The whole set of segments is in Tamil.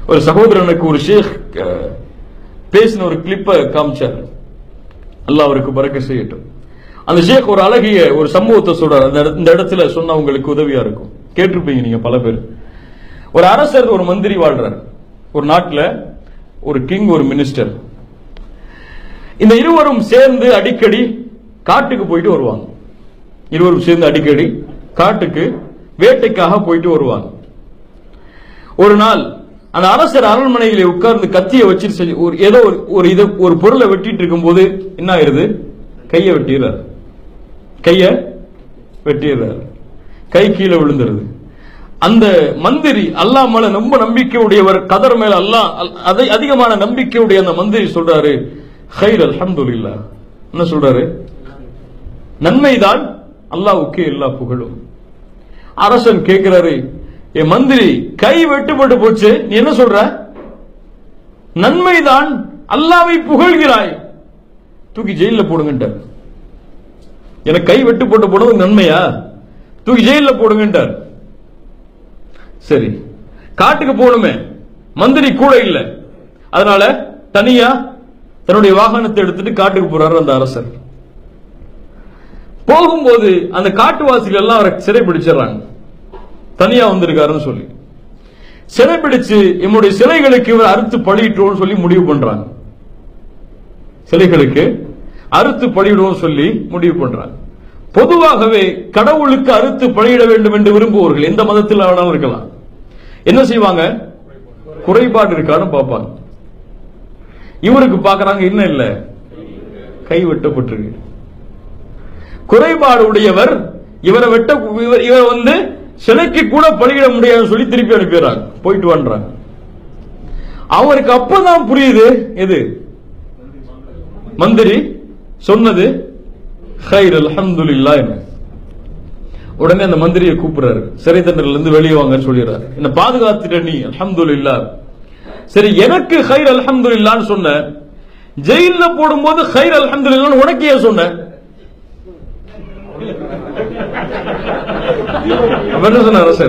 ஒரு சகோதரனுக்கு ஒரு ஷேக் பேசின ஒரு கிளிப்பை காமிச்சார். அல்லாஹ் அவருக்கு பரக்கத் செய்யட்டும். அந்த ஷேக் ஒரு அழகிய ஒரு சம்பவத்தை சொல்றார். இந்த இடத்துல சொன்னா உங்களுக்கு உதவியா இருக்கும். கேட்டிருப்பீங்க நீங்க பல பேர். ஒரு அரசர் ஒரு மந்திரி வாழ்றார். ஒரு நாட்டில் ஒரு கிங் ஒரு மினிஸ்டர். இந்த இருவரும் சேர்ந்து அடிக்கடி காட்டுக்கு போயிட்டு வருவாங்க. இருவரும் சேர்ந்து அடிக்கடி காட்டுக்கு வேட்டைக்காக போயிட்டு வருவாங்க. ஒரு நாள் அந்த அரசர் அரண்மனையிலே உட்கார்ந்து கத்தியை வச்சு ஏதோ ஒரு பொருளை வெட்டிட்டு இருக்கும் போது என்ன ஆயிருது? கையை வெட்டிடுறாரு. கை கீழே விழுந்துருது. அந்த மந்திரி அல்லாஹ் மேல ரொம்ப நம்பிக்கையுடையவர், கதர் மேல அல்லாஹ் அதிகமான நம்பிக்கையுடைய அந்த மந்திரி சொல்றாரு, ஹைர் அல்ஹம்துலில்லாஹ். என்ன சொல்றாரு? நன்மைதான், அல்லாஹ்வுக்கு எல்லா புகழும். அரசன் கேட்கிறாரு, ஏ மந்திரி, கை வெட்டுப்பட்டு போச்சு, நீ என்ன சொல்ற? நன்மைதான், அல்லாஹ்வை புகழ்கிறாய், தூக்கி ஜெயில போடுங்கன்றார். எனக்கு கை வெட்டு போட்டு போனது நன்மையா? தூக்கி ஜெயில போடுங்கன்றார். சரி, காட்டுக்கு போகணுமே, மந்திரி கூட இல்ல, அதனால தனியா தன்னுடைய வாகனத்தை எடுத்துட்டு காட்டுக்கு போறாரு அந்த அரசர். போகும்போது அந்த காட்டுவாசிகள் எல்லாம் அவரை சிறை பிடிச்சிடறாங்க. தனியா வந்திருக்காருன்னு சொல்லி சிறை பிடிச்சு நம்முடைய சிலைகளுக்கு இவர் அறுத்து பலியிட்டோம்னு சொல்லி முடிவு பண்றாங்க. சிலைகளுக்கு அறுத்து பலியிடுவோம் சொல்லி முடிவு பண்றாங்க. பொதுவாகவே கடவுளுக்கு அறுத்து பலியிட வேண்டும் என்று விரும்புவர்கள் எந்த மதத்தில் வேணாலும் இருக்கலாம். என்ன செய்வாங்க? குறைபாடு இருக்கான்னு பார்ப்பாங்க. இவருக்கு பார்க்கறாங்க, என்ன இல்ல, கை வெட்டப்பட்டிருக்கு. குறைபாடு உடையவர் இவரை இவர் வந்து சிலைக்கு கூட பலியிட முடியாதுன்னு சொல்லி திருப்பி அனுப்பிடுறாங்க. போயிட்டு வான்றாங்க. அவருக்கு அப்பதான் புரியுது, எது மந்திரி சொன்னது ஹைர் அல்ஹம்துலில்லாஹ் என்ன. உடனே அந்த மந்திரியை கூப்பிடுறாரு, சிறை தண்டனையில இருந்து வெளியே வாங்கன்னு சொல்லிடுறாரு. என்ன பாதுகாத்துட்ட நீ, அல்ஹம்துலில்லாஹ். சரி, எனக்கு ஹைர் அல்ஹம்துலில்லாஹ்னு சொன்ன, ஜெயில போடும்போது ஹைர் அல்ஹம்துலில்லாஹ்னு உனக்கு ஏன் சொன்ன? என்ன சொன்ன அரசர்?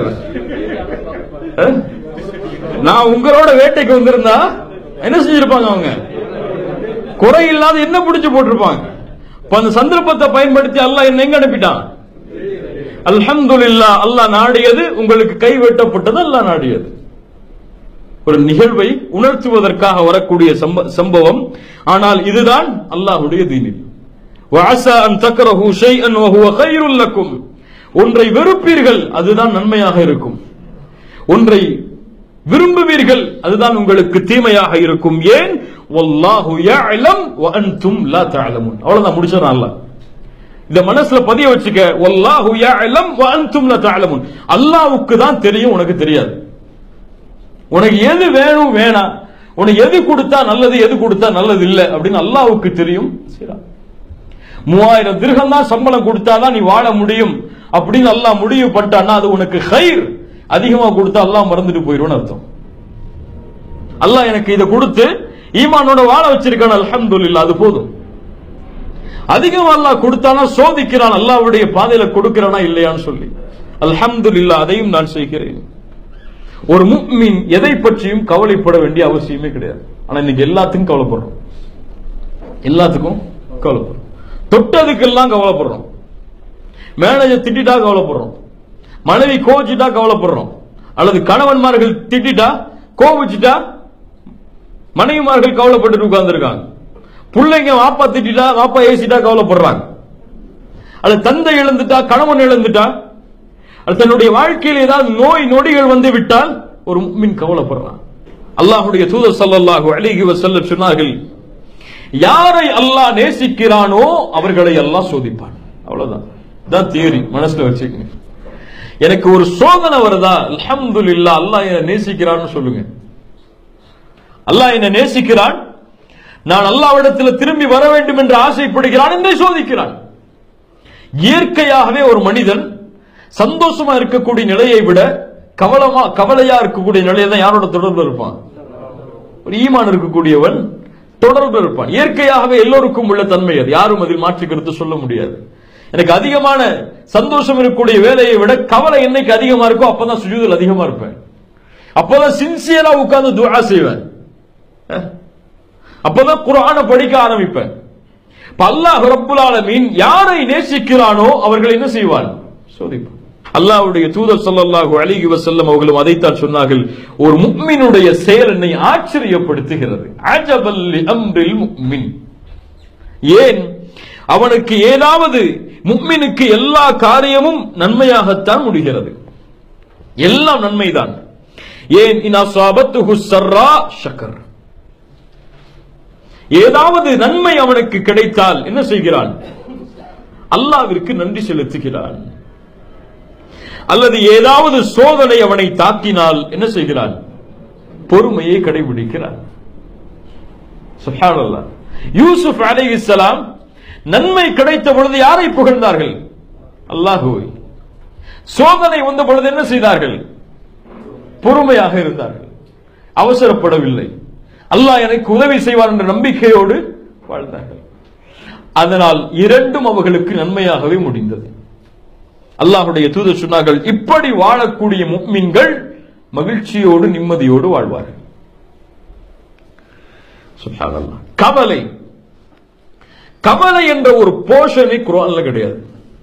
நான் உங்களோட வேட்டைக்கு வந்திருந்தா என்ன செஞ்சிருப்பாங்க? அவங்க குறை இல்லாத என்ன பிடிச்சு போட்டிருப்பாங்க. அந்த சந்தர்ப்பத்தை பயன்படுத்தி அல்லாஹ் என்ன எங்க அனுப்பிட்டான்? அல்ஹம்துலில்லாஹ், அல்லாஹ் நாடியது உங்களுக்கு கை வெட்டப்பட்டது, அல்லாஹ் நாடியது. ஒரு நிகழ்வை உணர்த்துவதற்காக வரக்கூடிய சம்பவம். ஆனால் இதுதான் அல்லாஹ்வுடைய தீனில். வஅஸா அன் தக்ரஹு ஷைஅன் வஹுவ கைருல் லக்கும். ஒன்றை வெறுப்பீர்கள், அதுதான் நன்மையாக இருக்கும். ஒன்றை விரும்புவீர்கள், அதுதான் உங்களுக்கு தீமையாக இருக்கும். ஏன்? வல்லாஹு யஅலம் வ அன்தும் லா தஅலமுன். அவ்வளவுதான், முடிச்சறான் அல்லாஹ். இந்த மனசுல பதிய வச்சுக்க, வல்லாஹு யஅலம் வ அன்தும் லா தஅலமுன். அல்லாஹ்வுக்கு தான் தெரியும், உனக்கு தெரியாது. உனக்கு எது வேணும் வேணாம், உனக்கு எது கொடுத்தா நல்லது எது கொடுத்தா நல்லது இல்ல அப்படின்னு அல்லாஹ்வுக்கு தெரியும். 3000 திர்ஹம் தான் சம்பளம் கொடுத்தாதான் நீ வாழ முடியும் அப்படின்னு அல்லாஹ் முடிவு பண்ணிட்டான்னா அது உனக்கு ஹைர். அதிகமா கொடுத்தா அல்லாஹ் மறந்துட்டு போயிடும்னு அர்த்தம். அல்லாஹ் எனக்கு இதை கொடுத்து ஈமானோட வாழ வச்சிருக்கான், அல்ஹம்துலில்லாஹ், அது போதும். அதிகமா அல்லாஹ் கொடுத்தானா சோதிக்கிறான், அல்லாஹ்வுடைய பாதையில கொடுக்கிறானா இல்லையான்னு சொல்லி. அல்ஹம்துலில்லாஹ், அதையும் நான் செய்கிறேன். ஒரு முஃமின் எதை பற்றியும் கவலைப்பட வேண்டிய அவசியமே கிடையாது. ஆனா இன்னைக்கு எல்லாத்துக்கும் கவலைப்படுறோம். எல்லாத்துக்கும் கவலைப்படுறோம். தொட்டதுக்கெல்லாம் கவலைப்படுறோம். மேனேஜர் திட்டா கவலைப்படுறோம். மனைவி கோவிச்சிட்டா கவலைப்படுறோம். அல்லது கணவன்மார்கள் திட்டா கோவிச்சிட்டா மனைவிமார்கள் கவலைப்பட்டு உட்கார்ந்துருக்காங்க. பிள்ளைங்க வாப்பா திட்டா வாப்பா ஏசிட்டா கவலைப்படுறாங்க. அல்லது தந்தை இழந்துட்டா, கணவன் இழந்துட்டா, தன்னுடைய வாழ்க்கையில் ஏதாவது நோய் நொடிகள் வந்து விட்டால் ஒரு முஃமின் கவலைப்படுறான். அல்லாஹ்வுடைய தூதர் ஸல்லல்லாஹு அலைஹி வஸல்லம் சொன்னார்கள், யாரை அல்லாஹ் நேசிக்கிறானோ அவர்களை அல்லாஹ் சோதிப்பான். அவ்வளவுதான், இதான் தியரி, மனசுல வச்சுக்கங்க. எனக்கு ஒரு சோதனை வருதா, அல்ஹம்துலில்லாஹ், அல்லாஹ் என்னை நேசிக்கிறான்னு சொல்லுங்க. அல்லாஹ் என்னை நேசிக்கிறான், நான் அல்லாஹ்விடத்தில் திரும்பி வர வேண்டும் என்று ஆசைப்படுகிறான், என்னை சோதிக்கிறான். இயற்கையாகவே ஒரு மனிதன் சந்தோஷமா இருக்கக்கூடிய நிலையை விட கவலையா இருக்கக்கூடிய நிலையை தான் யாரோட தொடர்பு இருப்பான்? ஒரு ஈமான் இருக்கக்கூடியவன் தொடர்பு இருப்பான். இயற்கையாகவே எல்லோருக்கும் உள்ள தன்மை அது, யாரும் அதில் மாற்று கருத்து சொல்ல முடியாது. எனக்கு அதிகமான சந்தோஷம் இருக்கக்கூடிய வேலையை விட கவலை என்னைக்கு அதிகமா இருக்கோ அப்பதான் சுஜூதில் அதிகமா இருப்பேன். அப்பதான் சின்சியரா உட்கார்ந்து துஆ செய்வேன், அப்பதான் குர்ஆனை படிக்க ஆரம்பிப்பேன். அல்லாஹ் ரப்புல் ஆலமீன் யாரை நேசிக்கிறானோ அவர்கள் என்ன செய்வான்? சோதிப்பான். அல்லாஹ்வுடைய தூதர் ஸல்லல்லாஹு அலைஹி வஸல்லம் அவர்களும் அதைத்தான் சொன்னார்கள், ஒரு முஃமினுடைய செயல் என்னை ஆச்சரியப்படுத்துகிறது. அஜபல் லி அம்ரில் முஃமின். ஏன் அவனுக்கு ஏதாவது, முஃமினுக்கு எல்லா காரியமும் நன்மையாகத்தான் முடிகிறது, எல்லாம் நன்மைதான். ஏன் இன் அஸாபத்துஹு ஸர்ரா ஷக்கர், ஏதாவது நன்மை அவனுக்கு கிடைத்தால் என்ன செய்கிறான்? அல்லாஹ்விற்கு நன்றி செலுத்துகிறான். அல்லது ஏதாவது சோதனை அவனை தாக்கினால் என்ன செய்கிறான்? பொறுமையை கடைபிடிக்கிறான். சுப்ஹானல்லாஹ். யூசுப் அலைஹிஸ்ஸலாம் நன்மை கிடைத்த பொழுது யாரை புகழ்ந்தார்கள்? அல்லாஹ்வை. சோதனை வந்த பொழுது என்ன செய்தார்கள்? பொறுமையாக இருந்தார்கள், அவசரப்படவில்லை. அல்லாஹ் எனக்கு உதவி செய்வார் என்ற நம்பிக்கையோடு வாழ்ந்தார்கள். அதனால் இரண்டும் அவர்களுக்கு நன்மையாகவே முடிந்தது. அல்லாஹ்வுடைய தூதர் சொன்னார்கள், இப்படி வாழக்கூடிய முஃமின்கள் மகிழ்ச்சியோடு நிம்மதியோடு வாழ்வார்கள். சுப்ஹானல்லாஹ். கவலை, கவலை என்ற ஒரு போர்ஷனை குர்ஆன்ல கிடையாது,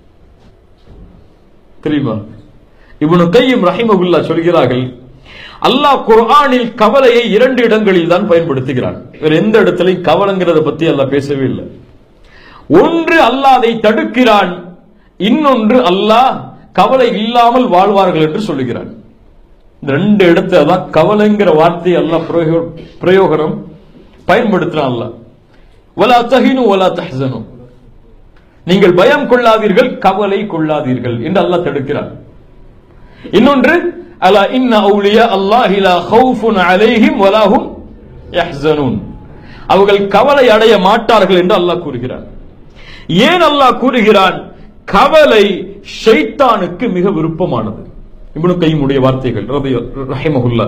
தெரியுமா? இப்னு கய்யிம் ரஹிமஹுல்லாஹ் சொல்கிறார்கள், அல்லாஹ் குர்ஆனில் கவலையை 2 இடங்களில் தான் பயன்படுத்துகிறான். வேற எந்த இடத்திலையும் கவலைங்கிறத பத்தி அல்லாஹ் பேசவே இல்லை. ஒன்று அல்லாஹ் அதை தடுக்கிறான், இன்னொன்று அல்லாஹ் கவலை இல்லாமல் வாழ்வார்கள் என்று சொல்லுகிறான். இந்த 2 இடத்துல தான் கவலைங்கிற வார்த்தையை அல்லாஹ் பிரயோகனம் பயன்படுத்துறான். அல்லாஹ் வலா தஹினு வலா தஹ்சனு, நீங்கள் பயம் கொள்ளாதீர்கள், கவலை கொள்ளாதீர்கள் என்று அல்லாஹ் தடுக்கிறான். இன்னொன்று அலா இன்ன அவுலியா அல்லாஹி லா ஹவுஃபுன் அலைஹிம் வலா ஹும் யஹ்ஸனூன், அவர்கள் கவலை அடைய மாட்டார்கள் என்று அல்லாஹ் கூறுகிறான். ஏன் அல்லாஹ் கூறுகிறான்? கவலை ஷைத்தானுக்கு மிக விருப்பமானது. இப்னு கய்யிமுடைய வார்த்தைகள் ரஹிமஹுல்லாஹ்.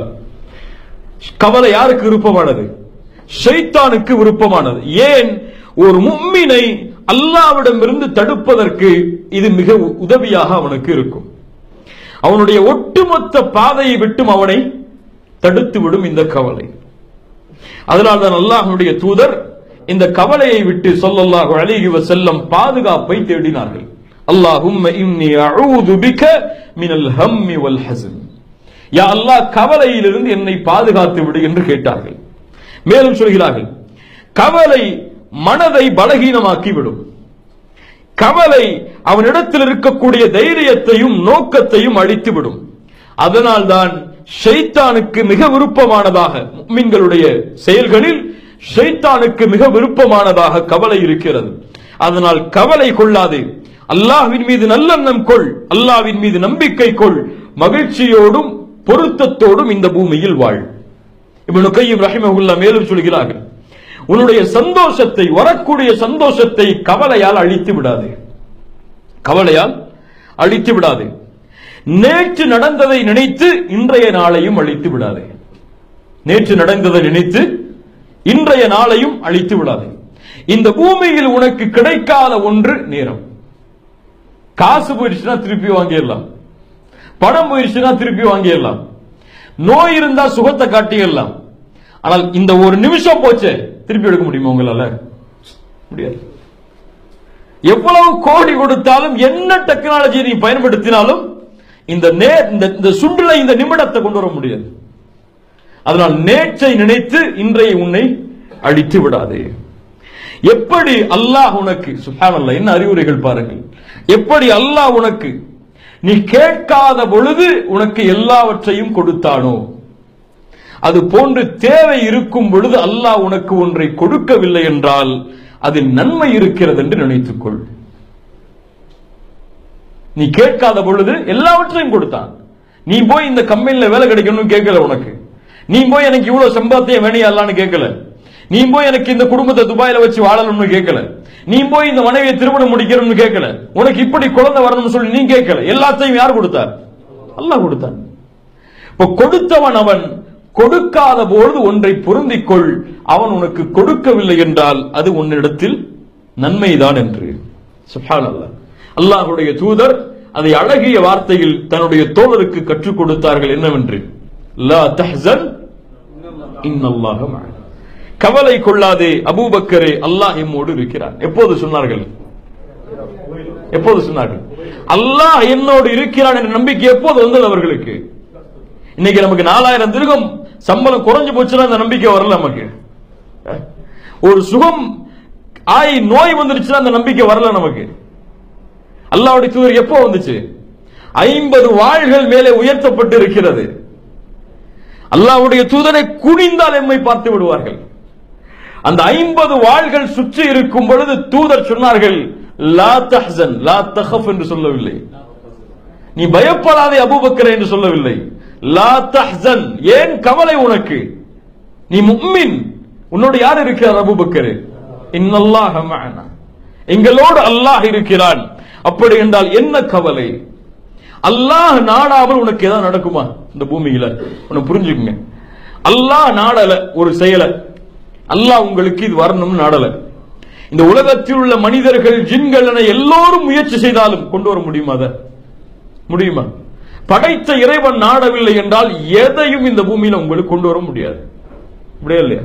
கவலை யாருக்கு விருப்பமானது? ஷைத்தானுக்கு விருப்பமானது. ஏன்? ஒரு முஃமினை அல்லாஹ்விடமிருந்து தடுப்பதற்கு இது மிக உதவியாக அவனுக்கு இருக்கும். அவனுடைய ஒட்டுமொத்த பாதையை விட்டும் அவனை தடுத்து விடும் இந்த கவலை. அதனால்தான் அல்லாஹ்வுடைய தூதர் இந்த கவலையை விட்டு ஸல்லல்லாஹு அலைஹி வஸல்லம் பாதுகாப்பை தேடினார்கள். அல்லாஹும்ம இன்னி அஊது பிக மினல் ஹம்மி வல் ஹஸன், யா அல்லாஹ் கவலையிலிருந்து என்னை பாதுகாத்து விடு என்று கேட்டார்கள். மேலும் சொல்கிறார்கள், கவலை மனதை பலகீனமாக்கி விடும். கவலை அவனிடத்தில் இருக்கக்கூடிய தைரியத்தையும் நோக்கத்தையும் அழித்துவிடும். அதனால்தான் ஷைத்தானுக்கு மிக விருப்பமானதாக, முஃமின்களுடைய செயல்களில் ஷைத்தானுக்கு மிக விருப்பமானதாக கவலை இருக்கிறது. அதனால் கவலை கொள்ளாதே, அல்லாஹ்வின் மீது நல்லெண்ணம் கொள், அல்லாஹ்வின் மீது நம்பிக்கை கொள், மகிழ்ச்சியோடும் பொருத்தத்தோடும் இந்த பூமியில் வாழ். இப்னு கய்யிம் ரஹிமஹுல்லாஹ் மேலும் சொல்கிறார்கள், உன்னுடைய சந்தோஷத்தை, வரக்கூடிய சந்தோஷத்தை கவலையால் அழித்து விடாதே, கவலையால் அழித்து விடாதே. நேற்று நடந்ததை நினைத்து இன்றைய நாளையும் அழித்து விடாதே, நேற்று நடந்ததை நினைத்து இன்றைய நாளையும் அழித்து விடாதே. இந்த பூமியில் உனக்கு கிடைக்காத ஒன்று நேரம். காசு போயிடுச்சுன்னா திருப்பி வாங்கிடலாம், பணம் போயிடுச்சுன்னா திருப்பி வாங்கிடலாம், நோய் இருந்தா சுகத்தை காட்டிடலாம். ஆனால் இந்த ஒரு நிமிஷம் போச்சே, திருப்பி எடுக்க முடியுமா உங்களால? முடியாது. எவ்வளவு கோடி கொடுத்தாலும், என்ன டெக்னாலஜியை நீ பயன்படுத்தினாலும் இந்த சுண்டுல இந்த நிமிடத்தை கொண்டு வர முடியாது. அதனால் நேற்றை நினைத்து இன்றைய உன்னை அழித்து விடாதே. எப்படி அல்லாஹ் உனக்கு, சுப்ஹானல்லாஹ், என்ன அறிவுரைகள் பாருங்கள், எப்படி அல்லாஹ் உனக்கு நீ கேட்காத பொழுது உனக்கு எல்லாவற்றையும் கொடுத்தானோ, அது போன்று தேவை இருக்கும் பொழுது அல்லாஹ் உனக்கு ஒன்றை கொடுக்கவில்லை என்றால் அதில் நன்மை இருக்கிறது என்று நினைத்துக்கொள். நீ கேட்காத பொழுது எல்லாவற்றையும் கொடுத்தான். நீ போய் இந்த கம்பெனில வேலை கிடைக்கணும்னு கேட்கல, உனக்கு நீ போய் எனக்கு இவ்வளவு சம்பாத்தியம் வேணியா அல்லான்னு கேட்கல, நீ போய் எனக்கு இந்த குடும்பத்தை துபாயில வச்சு வாழணும்னு கேட்கல, நீ போய் இந்த மனைவியை திருமணம் முடிக்கணும்னு கேட்கல, உனக்கு இப்படி குழந்தை வரணும்னு சொல்லி நீ கேட்கல. எல்லாத்தையும் யார் கொடுத்தார்? அல்லாஹ் கொடுத்தான். இப்ப கொடுத்தவன் அவன். கொடுக்காத பொழுது ஒன்றை பொருந்திக்கொள், அவன் உனக்கு கொடுக்கவில்லை என்றால் அது உன்னிடத்தில் நன்மைதான் என்று. சுப்ஹானல்லாஹ். அல்லாஹ்வுடைய தூதர் அதை அழகிய வார்த்தையில் தன்னுடைய தோழருக்கு கற்றுக் கொடுத்தார்கள். என்னவென்று, லா தஹ்சன் இன்னல்லாஹ மஅனா. கவலை கொள்ளாதே அபூபக்கரே, அல்லாஹ் எம்மோடு இருக்கிறான். எப்போது சொன்னார்கள்? எப்போது சொன்னார்கள்? அல்லாஹ் என்னோடு இருக்கிறான் என்ற நம்பிக்கை எப்போது வந்தது அவர்களுக்கு? இன்னைக்கு நமக்கு 4000 திர்ஹம் சம்பளம் குறைஞ்சு போச்சுன்னா அந்த நம்பிக்கை வரல நமக்கு. ஒரு சுகம் ஆய் நோய் வந்துருச்சுன்னா அந்த நம்பிக்கை வரல நமக்கு. அல்லாஹ்வுடைய தூதர் எப்போ வந்துச்சு? 50 வாள்கள் மேலே உயர்த்தப்பட்டு இருக்கிறது. அல்லாஹ்வுடைய தூதரை குனிந்தால் எம்மை பார்த்து விடுவார்கள். அந்த 50 வாள்கள் சுற்றி இருக்கும் பொழுது தூதர் சொன்னார்கள், லா தஹ்சன் லா தஹஃப் என்று சொல்லவில்லை, நீ பயப்படாதே அபூபக்கர் என்று சொல்லவில்லை. லா தஹ்சன், ஏன் கவலை உனக்கு? நீ முஃமின், உன்னோடு யார் இருக்கிறார் அபூபக்கர்? இன்னல்லாஹ மஅனா, எங்களோடு அல்லாஹ் இருக்கிறான். அப்படி என்றால் என்ன கவலை? அல்லாஹ் நாடாமல் உனக்கு ஏதாவது நடக்குமா இந்த பூமியில? உன்னை புரிஞ்சுக்குங்க. அல்லாஹ் நாடல ஒரு செயலை, அல்லாஹ் உங்களுக்கு இது வரணும்னு நாடல. இந்த உலகத்தில் உள்ள மனிதர்கள் ஜின்கள் என எல்லோரும் முயற்சி செய்தாலும் கொண்டு வர முடியுமா? அத முடியுமா? படைத்த இறைவன் நாடவில்லை என்றால் எதையும் இந்த பூமியில உங்களுக்கு கொண்டு வர முடியாது. முடியாது இல்லையா?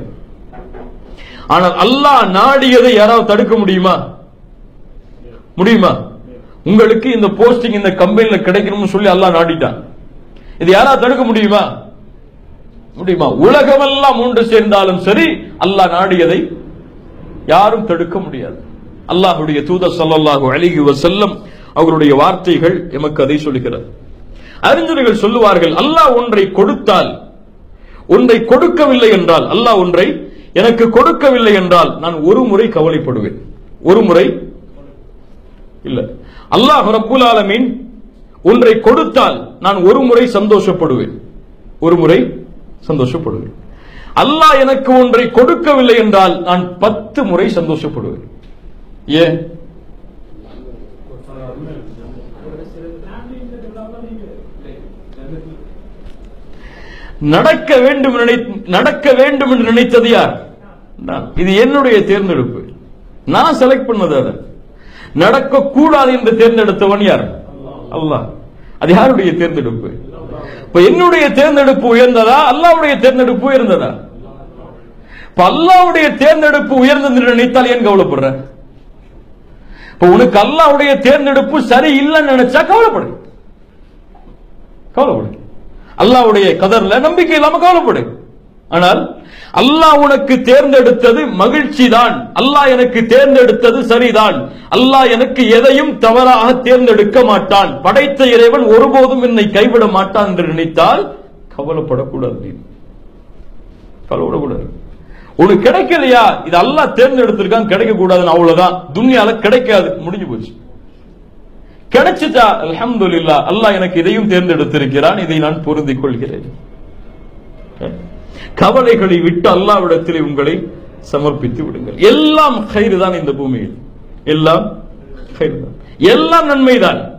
ஆனால் அல்லாஹ் நாடியதை யாராவது தடுக்க முடியுமா? முடியுமா? உங்களுக்கு இந்த போஸ்டிங் இந்த கம்பெனில கிடைக்கணும்னு சொல்லி அல்லாஹ் நாடிட்டான், இது யாராவது தடுக்க முடியுமா? முடியுமா? உலகமெல்லாம் ஒன்று சேர்ந்தாலும் சரி, அல்லாஹ் நாடியதை யாரும் தடுக்க முடியாது. அல்லாஹ்வுடைய தூதர் ஸல்லல்லாஹு அலைஹி வஸல்லம் அவருடைய வார்த்தைகள் எமக்கு அதை சொல்கிறது. அறிஞர்கள் சொல்லுவார்கள், அல்லாஹ் ஒன்றை கொடுத்தால், ஒன்றை கொடுக்கவில்லை என்றால், அல்லாஹ் ஒன்றை எனக்கு கொடுக்கவில்லை என்றால் நான் ஒரு முறை கவலைப்படுவேன், ஒரு முறை இல்ல. அல்லாஹ் ரப்புல் ஆலமீன் ஒன்றை கொடுத்தால் நான் ஒரு முறை சந்தோஷப்படுவேன், ஒரு முறை சந்தோஷப்படுவேன். அல்லாஹ் எனக்கு ஒன்றை கொடுக்கவில்லை என்றால் நான் 10 முறை சந்தோஷப்படுவேன். ஏன்? நடக்க வேண்டும் என்று நினைத்தது யார்? இது என்னுடைய தேர்ந்தெடுப்பு, நான் செலக்ட் பண்ணது. அதை நடக்க கூடாது என்று தேர்ந்தெடுத்தவன் யார்? அல்லாஹ். அது யாருடைய தேர்ந்தெடுப்பு? இப்ப என்னுடைய தேர்ந்தெடுப்பு உயர்ந்ததா, அல்லாஹ்வுடைய தேர்ந்தெடுப்பு உயர்ந்ததா? இப்ப அல்லாஹ்வுடைய தேர்ந்தெடுப்பு உயர்ந்தது என்று நினைத்தால் ஏன் கவலைப்படுற? இப்ப உனக்கு அல்லாஹ்வுடைய தேர்ந்தெடுப்பு சரி இல்லைன்னு நினைச்சா கவலைப்படு, கவலைப்படு. அல்லாஹ்வுடைய கதர்ல நம்பிக்கை இல்லாம கவலைப்படு. ஆனால் அல்லாஹ் உனக்கு தேர்ந்தெடுத்தது மகிழ்ச்சி தான், அல்லாஹ் எனக்கு தேர்ந்தெடுத்தது சரிதான், அல்லாஹ் எனக்கு எதையும் தவறாக தேர்ந்தெடுக்க மாட்டான், படைத்த இறைவன் ஒருபோதும் என்னை கைவிட மாட்டான் என்று நினைத்தால் கவலைப்படக்கூடாது, கவலைப்படக்கூடாது. உனக்கு கிடைக்கலையா, இது அல்லாஹ் தேர்ந்தெடுத்திருக்கான், கிடைக்க கூடாதுன்னு அவ்வளவுதான், துன்யால கிடைக்காது, முடிஞ்சு போச்சு. கிடைச்சிட்டா அல்ஹம்துலில்லாஹ், அல்லாஹ் எனக்கு இதையும் தேர்ந்தெடுத்திருக்கிறான், இதை நான் பொருந்திக் கொள்கிறேன். கவலைகளை விட்டு அல்லாஹ்விடத்திலே உங்களை சமர்ப்பித்து விடுங்கள். எல்லாம் கைர் தான் இந்த பூமியில், எல்லாம் கைர் தான், எல்லாம் நன்மைதான்.